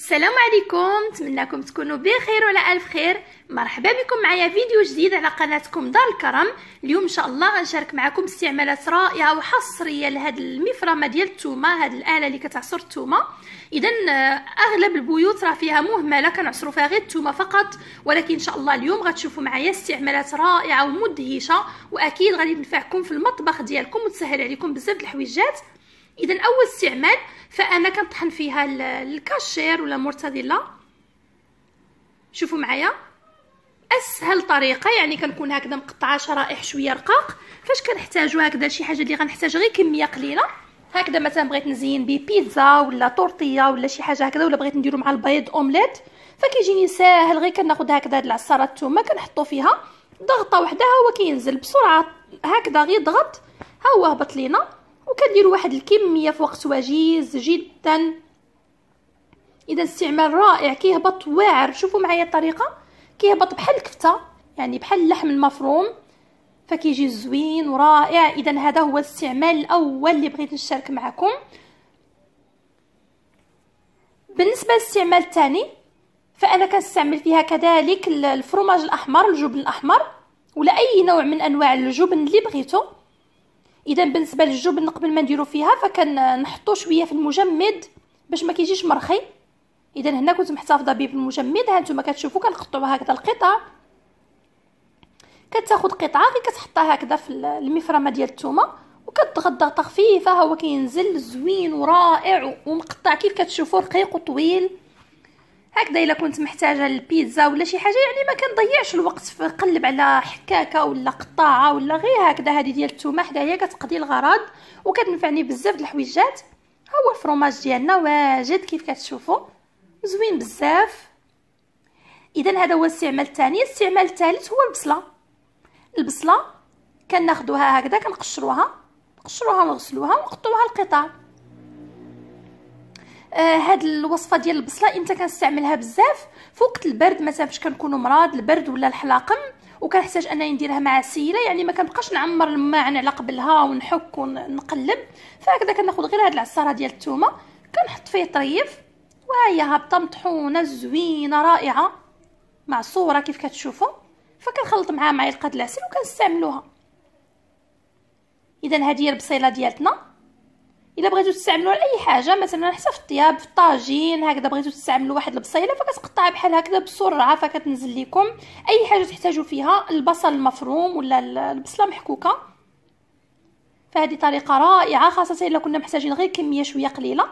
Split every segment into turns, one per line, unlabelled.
السلام عليكم، نتمنىكم تكونوا بخير وعلى الف خير. مرحبا بكم معايا فيديو جديد على قناتكم دار الكرم. اليوم ان شاء الله غنشارك معكم استعمالات رائعه وحصريه لهاد المفرمه ديال الثومه، هاد الاله اللي كتعصر الثومه. اذا اغلب البيوت راه فيها مهمله كنعصروا فيها غير الثومه فقط، ولكن ان شاء الله اليوم غتشوفوا معايا استعمالات رائعه ومدهشه، واكيد غادي تنفعكم في المطبخ ديالكم وتسهل عليكم بزاف د الحويجات. اذا اول استعمال فانا كنطحن فيها الكاشير ولا مرتديلا. شوفوا معايا اسهل طريقه، يعني كنكون هكذا مقطعه شرائح شويه رقاق. فاش كنحتاجو هكذا شي حاجه اللي غنحتاج غير كميه قليله، هكذا مثلا بغيت نزين بيه بيتزا ولا طورطيه ولا شي حاجه هكذا، ولا بغيت نديرو مع البيض اومليت، فكيجيني ساهل. غير كناخذ هكذا هاد العصاره الثومه كنحطو فيها ضغطه وحده، هو كينزل بسرعه هكذا، غير ضغط ها هو هبط لينا، وكنديروا واحد الكميه في وقت وجيز جدا. اذا استعمال رائع، كيهبط واعر. شوفوا معايا الطريقه، كيهبط بحال الكفته، يعني بحال اللحم المفروم، فكيجي زوين ورائع. اذا هذا هو الاستعمال الاول اللي بغيت نشارك معكم. بالنسبه للاستعمال الثاني فانا كنستعمل فيها كذلك الفرماج الاحمر، الجبن الاحمر، ولا اي نوع من انواع الجبن اللي بغيتو. اذا بالنسبه للجبن قبل ما نديرو فيها فكنحطو شويه في المجمد باش ما كيجيش مرخي. اذا هنا كنت محتفظه به في المجمد. ها نتوما كتشوفوا كنقطعوها هكذا القطع، كتاخذ قطعه غير كتحطها هكذا في المفرمه ديال الثومه وكتضغط ضغطه خفيفه، هو كينزل زوين ورائع ومقطع كيف كتشوفوا رقيق وطويل هكذا. الا كنت محتاجه للبيتزا ولا شي حاجه، يعني ما كنضيعش الوقت في قلب على حكاكه ولا قطاعه ولا غير هكذا. هذه ديال الثومه حدايا كتقضي الغرض وكتنفعني بزاف د الحويجات. هو الفرماج ديالنا واجد كيف كتشوفوا زوين بزاف. اذا هذا هو الاستعمال الثاني. الاستعمال الثالث هو البصله. البصله كناخذوها هكذا كنقشروها ونغسلوها ونقطعوها لقطع. هاد الوصفه ديال البصله امتى كنستعملها بزاف؟ في وقت البرد، مثلا فاش كنكونوا مرض البرد ولا الحلاقم وكنحتاج انني نديرها مع عسيله، يعني ما كنبقاش نعمر الماعن على قبلها ونحك ونقلب، فهكذا كناخذ غير هاد العصاره ديال الثومه كنحط فيه طريف، وهي هابطه مطحونه زوينه رائعه معصوره كيف كتشوفوا، فكنخلط معها معلقه العسل وكنستعملوها. اذا هذه هي البصيله ديالتنا. الا بغيتو تستعملوها لاي حاجه، مثلا حتى في الطياب في الطاجين هكذا، بغيتو تستعملوا واحد البصيله فكتقطعها بحال هكذا بسرعه، فكتنزل لكم اي حاجه تحتاجوا فيها، البصل المفروم ولا البصله محكوكه. فهذه طريقه رائعه، خاصه الا كنا محتاجين غير كميه شويه قليله.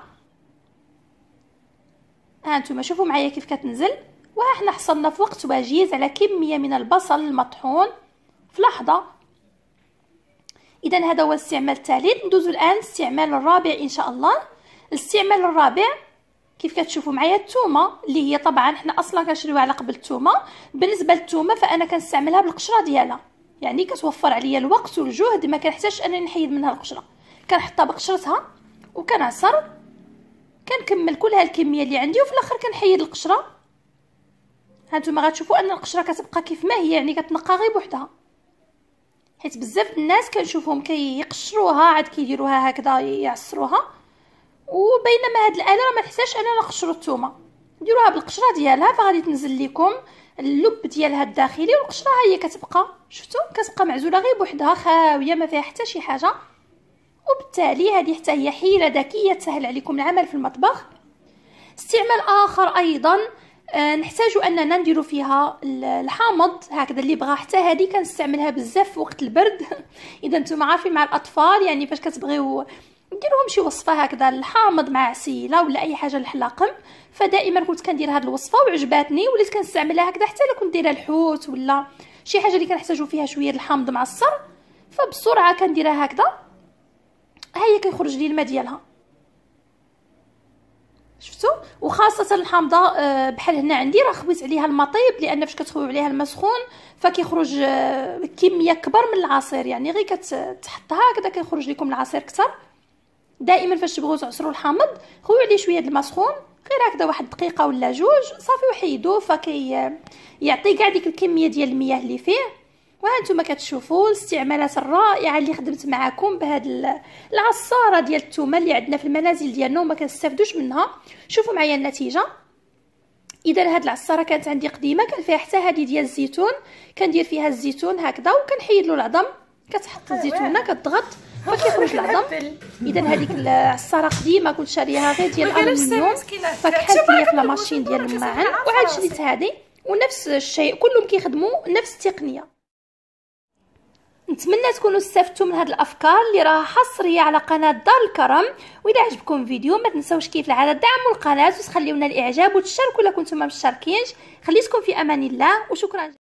ها انتم شوفوا معايا كيف كتنزل، وها حنا حصلنا في وقت وجيز على كميه من البصل المطحون في لحظه. اذا هذا هو الاستعمال الثالث. ندوزو الان الاستعمال الرابع ان شاء الله. الاستعمال الرابع كيف كتشوفوا معايا الثومه، اللي هي طبعا حنا اصلا كنشريوها على قبل الثومه. بالنسبه للثومه فانا كنستعملها بالقشره ديالها، يعني كتوفر عليا الوقت والجهد، ما كنحتاجش انني نحيد منها القشره، كنحطها بقشرتها وكنعصر، كنكمل كل هالكميه اللي عندي وفي الاخر كنحيد القشره. هانتوما غتشوفوا ان القشره كتبقى كيف ما هي، يعني كتنقى غير بوحدها، حيت بزاف الناس كنشوفهم كيقشروها عاد كيديروها هكذا يعصروها، وبينما هاد الاله ما تحتاجش اننا نقشروا الثومه، نديروها بالقشره ديالها فغادي تنزل لكم اللب ديالها الداخلي، والقشره هي كتبقى شفتوا كتبقى معزوله غير بوحدها خاويه ما فيها حتى شي حاجه. وبالتالي هذه حتى هي حيله ذكيه تسهل عليكم العمل في المطبخ. استعمال اخر ايضا نحتاجوا اننا نديروا فيها الحامض هكذا، اللي بغى حتى هذه كنستعملها بزاف في وقت البرد. اذا نتوما عارفين مع الاطفال، يعني فاش كتبغيو نديروهم شي وصفه هكذا الحامض مع عسيله ولا اي حاجه للحلاقم، فدائما كنت كندير هذه الوصفه وعجباتني، وليت كنستعملها هكذا حتى الا كنت دايره الحوت ولا شي حاجه اللي كنحتاجوا فيها شويه الحامض معصر، فبسرعه كنديرها هكذا، هي كيخرج لي الماء ديالها شفتوا. وخاصه الحامضه بحال هنا عندي راه خويت عليها الماء طيب، لان فاش كتخويو عليها الماء سخون فكيخرج كميه كبر من العصير، يعني غير كتحطها هكذا كيخرج لكم العصير كثر. دائما فاش تبغيو تعصروا الحامض خويو عليه شويه الماء سخون، غير هكذا واحد دقيقه ولا جوج صافي وحيدوه، يعطي كاع ديك الكميه ديال المياه اللي فيه. وها نتوما كتشوفوا الاستعمالات الرائعه اللي خدمت معكم بهاد العصاره ديال الثومه اللي عندنا في المنازل ديالنا وما كنستافدوش منها. شوفوا معايا النتيجه، اذا هاد العصاره كانت عندي قديمه، كان فيها حتى هذه ديال الزيتون، كندير فيها الزيتون هكذا وكنحيد له العظم، كتحط الزيتونه كتضغط فكيخرج العظم. اذا هذيك العصاره قديمه كنت شاريها غير ديال الالومنيوم، فكحلت ليا في لاماشين ديال الماعن وعاد شريت هذه، ونفس الشيء كلهم كيخدموا نفس التقنيه. نتمنى تكونوا استفدتوا من هذه الافكار اللي راها حصريه على قناه دار الكرم. واذا عجبكم الفيديو ما تنساوش كيف العاده دعموا القناه وتخليونا الاعجاب وتشاركوا الا كنتم ما مشاركينش. خليتكم في امان الله وشكرا.